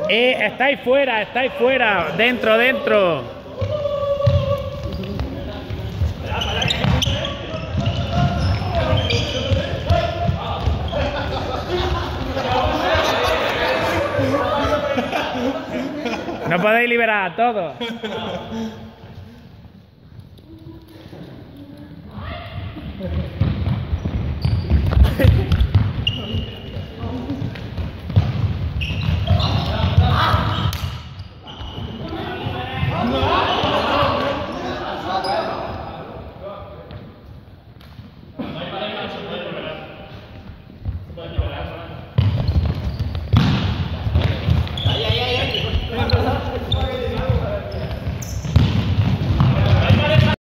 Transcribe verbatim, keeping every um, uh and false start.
Eh, estáis fuera, estáis fuera. Dentro, dentro. No podéis liberar a todos.